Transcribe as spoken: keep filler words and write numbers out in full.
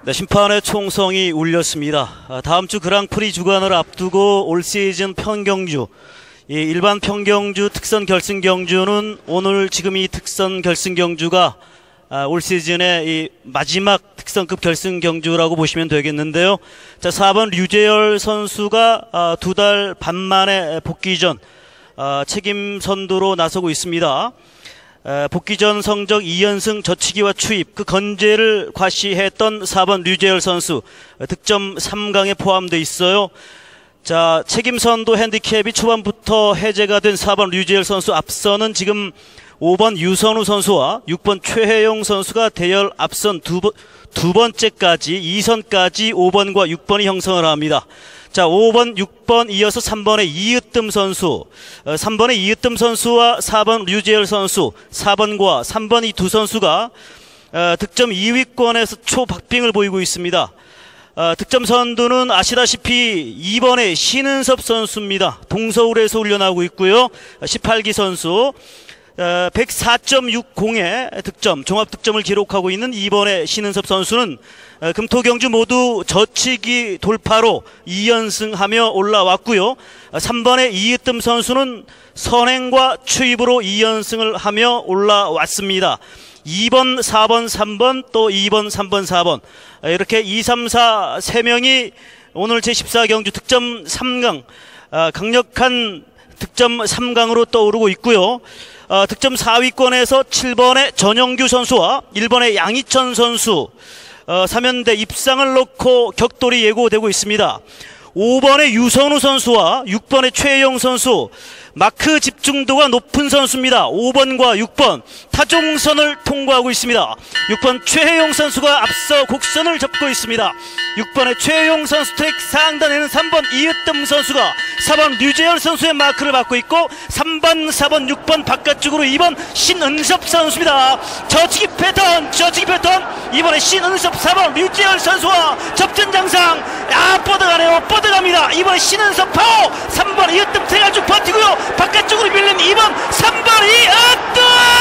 네, 심판의 총성이 울렸습니다. 아, 다음 주 그랑프리 주간을 앞두고 올 시즌 평경주, 이 일반 평경주 특선 결승 경주는 오늘 지금 이 특선 결승 경주가 아, 올 시즌의 이 마지막 특선급 결승 경주라고 보시면 되겠는데요. 자, 사 번 류재열 선수가 아, 두 달 반 만에 복귀 전 아, 책임 선두로 나서고 있습니다. 에, 복귀 전 성적 이 연승 저치기와 추입, 그 건재를 과시했던 사 번 류재열 선수 득점 삼 강에 포함되어 있어요. 자, 책임 선두 핸디캡이 초반부터 해제가 된 사 번 류재열 선수 앞서는 지금 오 번 유선우 선수와 육 번 최혜용 선수가 대열 앞선 두, 번, 두 번째까지 이 선까지 오 번과 육 번이 형성을 합니다. 자, 오 번, 육 번 이어서 삼 번의 이으뜸 선수, 어, 삼 번의 이으뜸 선수와 사 번 류재열 선수, 사 번과 삼 번 이 두 선수가 어, 득점 이 위권에서 초박빙을 보이고 있습니다. 어, 득점 선두는 아시다시피 이 번의 신은섭 선수입니다. 동서울에서 훈련하고 있고요. 십팔 기 선수. 어, 백사 점 육공의 득점, 종합 득점을 기록하고 있는 이 번의 신은섭 선수는 어, 금토경주 모두 저치기 돌파로 이 연승하며 올라왔고요. 어, 삼 번의 이으뜸 선수는 선행과 추입으로 이 연승을 하며 올라왔습니다. 이 번, 사 번, 삼 번, 또 이 번, 삼 번, 사 번 어, 이렇게 이, 삼, 사 세 명이 오늘 제십사 경주 득점 삼 강, 어, 강력한 득점 삼 강으로 떠오르고 있고요. 어, 득점 사 위권에서 칠 번의 전영규 선수와 일 번의 양희천 선수, 어, 삼 연대 입상을 놓고 격돌이 예고되고 있습니다. 오 번의 유선우 선수와 육 번의 최혜용 선수, 마크 집중도가 높은 선수입니다. 오 번과 육 번 타종선을 통과하고 있습니다. 육 번 최혜용 선수가 앞서 곡선을 접고 있습니다. 육 번의 최혜용 선수 트랙 상단에는 삼 번 이으뜸 선수가 사 번 류재열 선수의 마크를 받고 있고, 삼 번, 사 번, 육 번 바깥쪽으로 이 번 신은섭 선수입니다. 저치기 패턴, 저치기 패턴. 이번에 신은섭 사 번 류재열 선수와 접전장상. 아, 뻗어가네요. 뻗어갑니다. 이번에 신은섭 파워. 삼 번 이으뜸 트랙 쭉 버티고요. 바깥쪽으로 밀린 이 번, 삼 번 이으뜸!